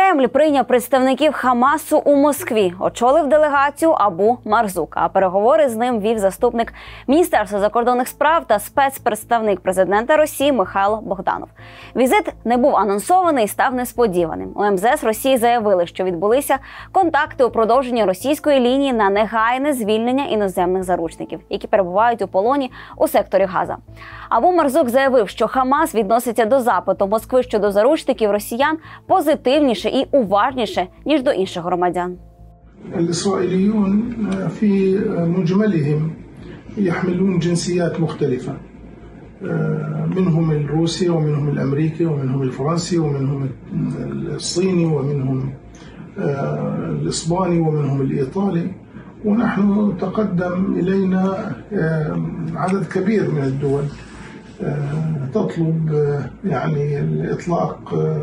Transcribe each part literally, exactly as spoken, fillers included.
Кремль прийняв представників Хамасу у Москві, очолив делегацію Абу Марзук, а переговори з ним вів заступник Міністерства закордонних справ та спецпредставник президента Росії Михайло Богданов. Візит не був анонсований і став несподіваним. У ем зе ес Росії заявили, що відбулися контакти у продовженні російської лінії на негайне звільнення іноземних заручників, які перебувають у полоні у секторі Газа. Абу Марзук заявив, що Хамас відноситься до запиту Москви щодо заручників росіян позитивніше і уважніше, ніж до інших громадян. الإسرائيليون في مجملهم يحملون جنسيات مختلفة منهم الروسي ومنهم الأمريكي ومنهم الفرنسي ومنهم الصيني ومنهم الإسباني ومنهم الإيطالي ونحن تقدم إلينا عدد كبير من الدول تطلب يعني الإطلاق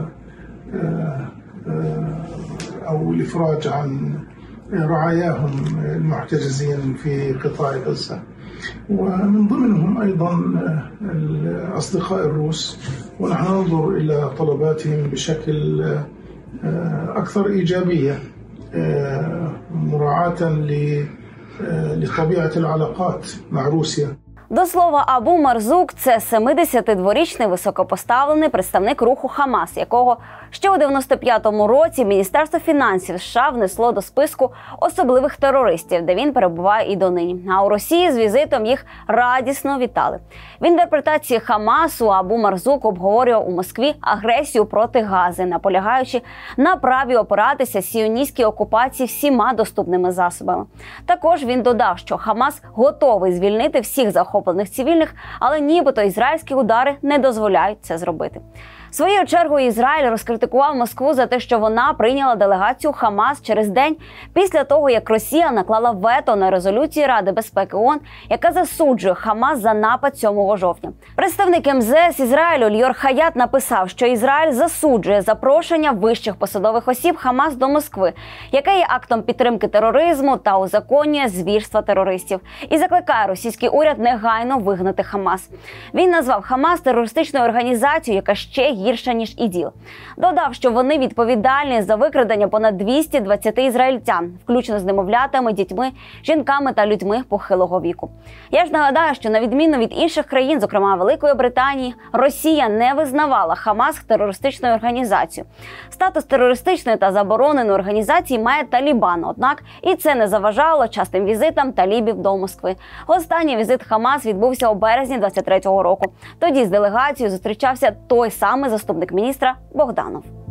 أو الإفراج عن رعاياهم المحتجزين في قطاع غزة ومن ضمنهم أيضا الأصدقاء الروس ونحن ننظر إلى طلباتهم بشكل أكثر إيجابية مراعاة لطبيعة العلاقات مع روسيا. До слова, Абу Марзук – це семидесятидворічний високопоставлений представник руху Хамас, якого ще у дев'яносто п'ятому році Міністерство фінансів США внесло до списку особливих терористів, де він перебуває і донині. А у Росії з візитом їх радісно вітали. В інтерпретації Хамасу Абу Марзук обговорював у Москві агресію проти Гази, наполягаючи на праві опиратися сіоністській окупації всіма доступними засобами. Також він додав, що Хамас готовий звільнити всіх захоплених цивільних, але нібито ізраїльські удари не дозволяють це зробити. Своєю чергою Ізраїль розкритикував Москву за те, що вона прийняла делегацію Хамас через день після того, як Росія наклала вето на резолюцію Ради безпеки ООН, яка засуджує Хамас за напад сьомого жовтня. Представник ем зе ес Ізраїлю Льор Хаят написав, що Ізраїль засуджує запрошення вищих посадових осіб Хамас до Москви, яке є актом підтримки тероризму та узаконює звірства терористів, і закликає російський уряд негайно вигнати Хамас. Він назвав Хамас терористичною організацією, яка ще гірша, ніж ІДІЛ. Додав, що вони відповідальні за викрадення понад двохсот двадцяти ізраїльтян, включно з немовлятами, дітьми, жінками та людьми похилого віку. Я ж нагадаю, що на відміну від інших країн, зокрема Великої Британії, Росія не визнавала Хамас терористичною організацією. Статус терористичної та забороненої організації має Талібан, однак і це не заважало частим візитам талібів до Москви. Останній візит Хамас відбувся у березні двадцять третього року. Тоді з делегацією зустрічався той самий заступник міністра Богданов.